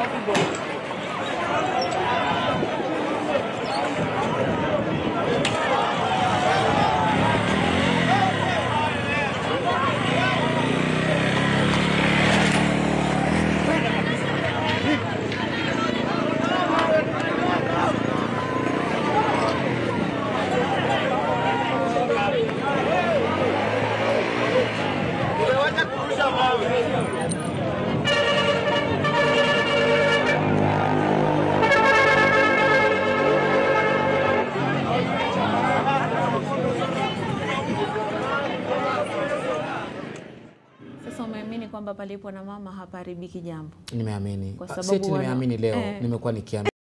Umeamini kwamba palipo na mama haparibiki jambo? Nimeamini. Kwa sababu nimeamini leo, nimekuwa nikiamini.